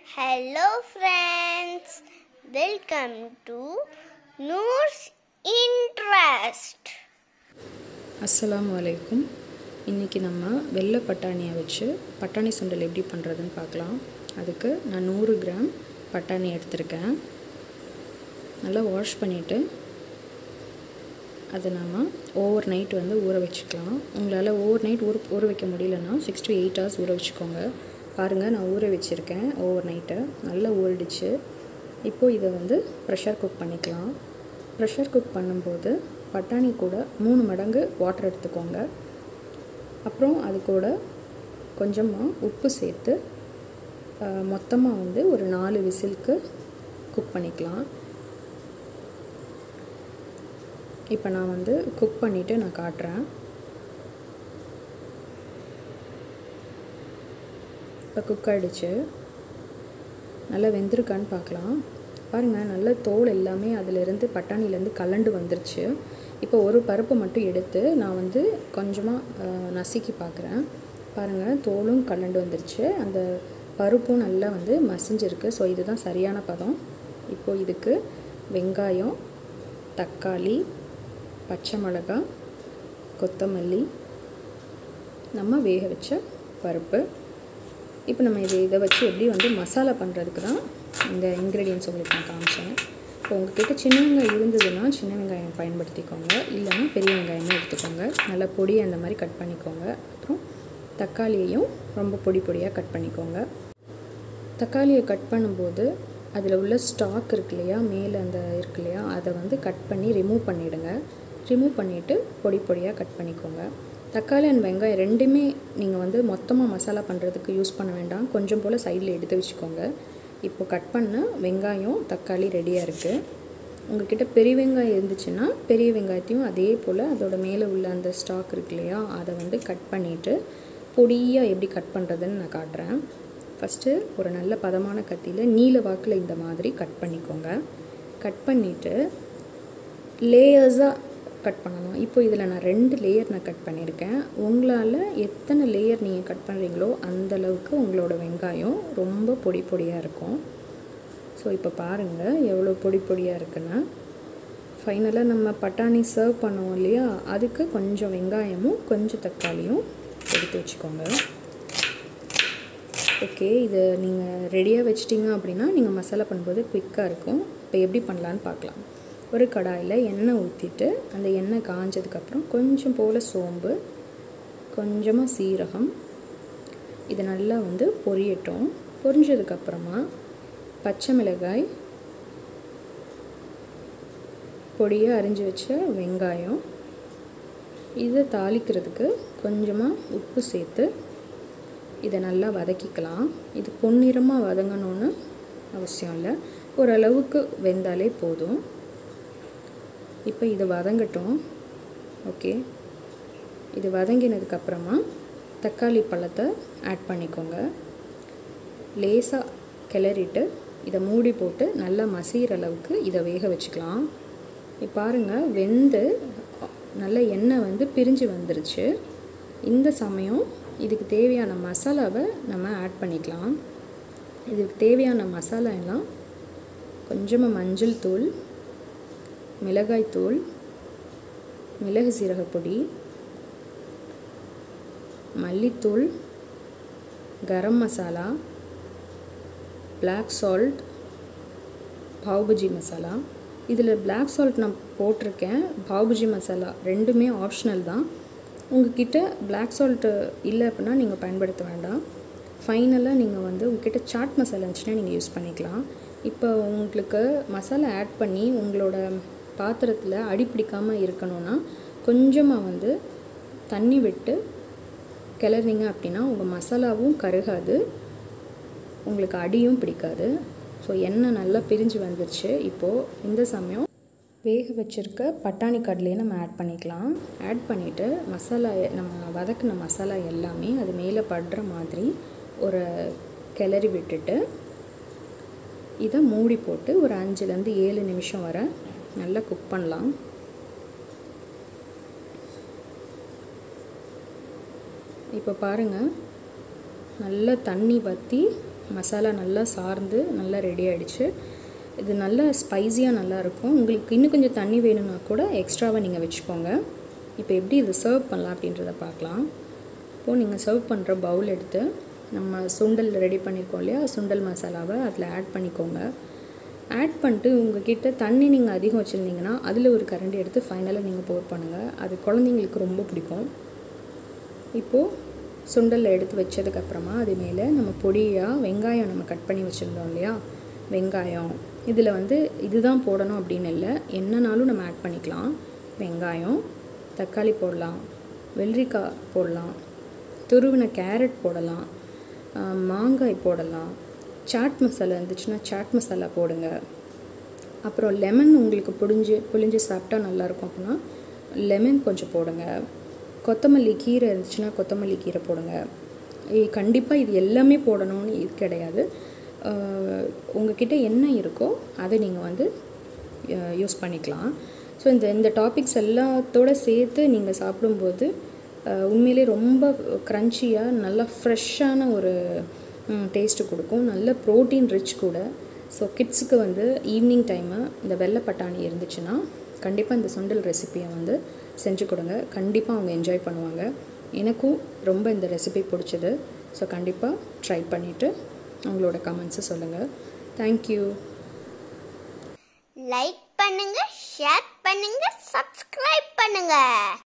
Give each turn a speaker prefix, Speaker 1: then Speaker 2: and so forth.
Speaker 1: Hello friends, welcome to Noor's Interest.
Speaker 2: அஸ்ஸலாமு அலைக்கும். இன்றைக்கி நம்ம வெள்ளை பட்டாணியை வச்சு பட்டாணி சுண்டல் எப்படி பண்ணுறதுன்னு பார்க்கலாம். அதுக்கு நான் 100 கிராம் பட்டாணி எடுத்திருக்கேன். நல்லா வாஷ் பண்ணிவிட்டு அதை நம்ம ஓவர் நைட் ஊற வச்சுக்கலாம். உங்களால் ஓவர் நைட் ஊற வைக்க முடியலன்னா 6 to 8 hours ஊற வச்சுக்கோங்க. பாருங்கள், நான் ஊற வச்சுருக்கேன் ஓவர் நைட்டை. நல்லா ஊறிடுச்சு. இப்போது இதை ப்ரெஷர் குக் பண்ணிக்கலாம். ப்ரெஷர் குக் பண்ணும்போது பட்டாணி கூட 3 மடங்கு வாட்டர் எடுத்துக்கோங்க. அப்புறம் அது கூட கொஞ்சமாக உப்பு சேர்த்து மொத்தமாக ஒரு 4 விசிலுக்கு குக் பண்ணிக்கலாம். இப்போ நான் குக் பண்ணிவிட்டு நான் காட்டுறேன். இப்போ குக் ஆகிடுச்சு. நல்லா வெந்திருக்கான்னு பார்க்கலாம். பாருங்கள், நல்ல தோல் எல்லாமே அதிலிருந்து பட்டாணிலேருந்து கலண்டு வந்துருச்சு. இப்போ ஒரு பருப்பு மட்டும் எடுத்து நான் கொஞ்சமாக நசுக்கி பார்க்குறேன். பாருங்கள், தோலும் கலண்டு வந்துருச்சு, அந்த பருப்பும் நல்லா மசிஞ்சிருக்கு. ஸோ இதுதான் சரியான பதம். இப்போது இதுக்கு வெங்காயம், தக்காளி, பச்சை மிளகாய், கொத்தமல்லி, நம்ம வேக வச்ச பருப்பு. இப்போ நம்ம இதை வச்சு எப்படி மசாலா பண்ணுறதுக்கு தான் இந்த இன்க்ரீடியன்ஸ் உங்களுக்கு நான் காமிச்சேன். இப்போ உங்கள்கிட்ட சின்ன வெங்காயம் இருந்ததுன்னா சின்ன வெங்காயம் பயன்படுத்திக்கோங்க, இல்லைன்னா பெரிய வெங்காயமே எடுத்துக்கோங்க. நல்லா பொடியை அந்த மாதிரி கட் பண்ணிக்கோங்க. அப்புறம் தக்காளியையும் ரொம்ப பொடியாக கட் பண்ணிக்கோங்க. தக்காளியை கட் பண்ணும்போது அதில் உள்ள ஸ்டாக் இருக்கு இல்லையா, மேலே இருக்கு இல்லையா, அதை கட் பண்ணி ரிமூவ் பண்ணிவிடுங்க. ரிமூவ் பண்ணிவிட்டு பொடியாக கட் பண்ணிக்கோங்க. தக்காளி அண்ட் வெங்காயம் ரெண்டுமே நீங்கள் மொத்தமாக மசாலா பண்ணுறதுக்கு யூஸ் பண்ண வேண்டாம். கொஞ்சம் போல் சைடில் எடுத்து வச்சுக்கோங்க. இப்போ கட் பண்ண வெங்காயம், தக்காளி ரெடியாக இருக்குது. உங்கள்கிட்ட பெரிய வெங்காயம் இருந்துச்சுன்னா பெரிய வெங்காயத்தையும் அதே போல் அதோட மேலே உள்ள அந்த ஸ்டாக் இருக்கு இல்லையா, அதை கட் பண்ணிவிட்டு பொடியாக எப்படி கட் பண்ணுறதுன்னு நான் காட்டுறேன். ஃபஸ்ட்டு ஒரு நல்ல பதமான கத்தியில் நீல வாக்கில் இந்த மாதிரி கட் பண்ணிக்கோங்க. கட் பண்ணிவிட்டு லேயர்ஸாக கட் பண்ணணும். இப்போ இதில் நான் 2 லேயர் நான் கட் பண்ணியிருக்கேன். உங்களால் எத்தனை லேயர் நீங்கள் கட் பண்ணுறீங்களோ அந்தளவுக்கு உங்களோட வெங்காயம் ரொம்ப பொடியாக இருக்கும். ஸோ இப்போ பாருங்கள் எவ்வளோ பொடியாக இருக்குன்னு. ஃபைனலாக நம்ம பட்டாணி சர்வ் பண்ணுவோம் இல்லையா, அதுக்கு கொஞ்சம் வெங்காயமும் கொஞ்சம் தக்காளியும் எடுத்து வச்சுக்கோங்க. ஓகே, இது நீங்கள் ரெடியாக வச்சிட்டிங்க அப்படின்னா நீங்கள் மசாலா பண்ணும்போது குயிக்காக இருக்கும். இப்போ எப்படி பண்ணலான்னு பார்க்கலாம். ஒரு கடாயில் எண்ணெய் ஊற்றிட்டு அந்த எண்ணெய் காஞ்சதுக்கப்புறம் கொஞ்சம் போல் சோம்பு, கொஞ்சமாக சீரகம், இது நல்லா பொரியட்டும். பொரிஞ்சதுக்கப்புறமா பச்சை மிளகாய், பொடியாக அரிஞ்சு வச்ச வெங்காயம், இதை தாளிக்கிறதுக்கு கொஞ்சமாக உப்பு சேர்த்து இதை நல்லா வதக்கிக்கலாம். இது பொன்னிறமாக வதங்கணும்னு அவசியம் இல்லை, ஓரளவுக்கு வெந்தாலே போதும். இப்போ இது வதங்கட்டும். ஓகே, இது வதங்கினதுக்கப்புறமா தக்காளி பழத்தை ஆட் பண்ணிக்கோங்க. லேசாக கிளறிட்டு இதை மூடி போட்டு நல்லா மசிகிற அளவுக்கு இதை வேக வச்சுக்கலாம். இப்போ பாருங்கள், வெந்து நல்ல எண்ணெய் பிரிஞ்சு வந்துருச்சு. இந்த சமயம் இதுக்கு தேவையான மசாலாவை நம்ம ஆட் பண்ணிக்கலாம். இதுக்கு தேவையான மசாலா எல்லாம் கொஞ்சமாக மஞ்சள் தூள், மிளகாய்த்தூள், மிளகு சீரகப்பொடி, மல்லித்தூள், கரம் மசாலா, பிளாக் சால்ட், பாவ்பஜி மசாலா. இதில் பிளாக் சால்ட் நான் போட்டிருக்கேன், பாவ்பஜி மசாலா ரெண்டுமே ஆப்ஷனல் தான். உங்கள்கிட்ட பிளாக் சால்ட்டு இல்லை அப்படின்னா நீங்கள் பயன்படுத்த வேண்டாம். ஃபைனலாக நீங்கள் உங்கள்கிட்ட சாட் மசாலா இருந்துச்சுன்னா நீங்கள் யூஸ் பண்ணிக்கலாம். இப்போ உங்களுக்கு மசாலா ஆட் பண்ணி உங்களோட பாத்திரத்தில் அடி பிடிக்காமல் இருக்கணும்னா கொஞ்சமாக தண்ணி விட்டு கிளறிங்க அப்படின்னா உங்கள் மசாலாவும் கருகாது, உங்களுக்கு அடியும் பிடிக்காது. ஸோ எண்ணெய் நல்லா பிரிஞ்சு வந்துருச்சு. இப்போது இந்த சமயம் வேக வச்சுருக்க பட்டாணி கடலையை நம்ம ஆட் பண்ணிக்கலாம். ஆட் பண்ணிவிட்டு மசாலா, நம்ம வதக்கின மசாலா எல்லாமே அது மேலே படுற மாதிரி ஒரு கிளறி விட்டுட்டு இதை மூடி போட்டு ஒரு 5 to 7 நிமிஷம் வரை நல்லா குக் பண்ணலாம். இப்போ பாருங்கள், நல்லா தண்ணி வற்றி மசாலா நல்லா சார்ந்து நல்லா ரெடி ஆகிடுச்சு. இது நல்லா ஸ்பைஸியாக நல்லாயிருக்கும். உங்களுக்கு இன்னும் கொஞ்சம் தண்ணி வேணும்னா கூட எக்ஸ்ட்ராவாக நீங்கள் வச்சுக்கோங்க. இப்போ எப்படி இது சர்வ் பண்ணலாம் அப்படின்றத பார்க்கலாம். இப்போது நீங்கள் சர்வ் பண்ணுற பவுல் எடுத்து நம்ம சுண்டல் ரெடி பண்ணியிருக்கோம் இல்லையா, சுண்டல் மசாலாவை அதில் ஆட் பண்ணிக்கோங்க. ஆட் பண்ணிட்டு உங்கள்கிட்ட தண்ணி நீங்கள் அதிகம் வச்சுருந்தீங்கன்னா அதில் ஒரு கரண்டி எடுத்து ஃபைனலாக நீங்கள் போர் பண்ணுங்கள். அது குழந்தைங்களுக்கு ரொம்ப பிடிக்கும். இப்போது சுண்டலில் எடுத்து வச்சதுக்கப்புறமா அது மேலே நம்ம பொடியாக வெங்காயம் நம்ம கட் பண்ணி வச்சுருந்தோம் இல்லையா, வெங்காயம் இதில் இதுதான் போடணும் அப்படின்னு இல்லை, என்னன்னாலும் நம்ம ஆட் பண்ணிக்கலாம். வெங்காயம், தக்காளி போடலாம், வெள்ளரிக்காய் போடலாம், துருவின கேரட் போடலாம், மாங்காய் போடலாம், சாட் மசாலா இருந்துச்சுன்னா சாட் மசாலா போடுங்க. அப்புறம் லெமன் உங்களுக்கு புழிஞ்சு சாப்பிட்டா நல்லாயிருக்கும் அப்படின்னா லெமன் கொஞ்சம் போடுங்க. கொத்தமல்லி கீரை இருந்துச்சுன்னா கொத்தமல்லி கீரை போடுங்க. கண்டிப்பாக இது எல்லாமே போடணும்னு இது கிடையாது. உங்கள்கிட்ட என்ன இருக்கோ அதை நீங்கள் யூஸ் பண்ணிக்கலாம். ஸோ இந்த டாபிக்ஸ் எல்லாத்தோடு சேர்த்து நீங்கள் சாப்பிடும்போது உண்மையிலே ரொம்ப க்ரன்ச்சியாக நல்லா ஃப்ரெஷ்ஷான ஒரு டேஸ்ட்டு கொடுக்கும். நல்ல ப்ரோட்டீன் ரிச் கூட. ஸோ கிட்ஸுக்கு ஈவினிங் டைமு இந்த வெள்ளை பட்டாணி இருந்துச்சுன்னா கண்டிப்பாக இந்த சுண்டல் ரெசிப்பியை செஞ்சு கொடுங்க. கண்டிப்பாக அவங்க என்ஜாய் பண்ணுவாங்க. எனக்கும் ரொம்ப இந்த ரெசிபி பிடிச்சது. ஸோ கண்டிப்பாக ட்ரை பண்ணிவிட்டு உங்களோட கமெண்ட்ஸை சொல்லுங்கள். தேங்க்யூ.
Speaker 1: லைக் பண்ணுங்கள், ஷேர் பண்ணுங்கள், சப்ஸ்கிரைப் பண்ணுங்கள்.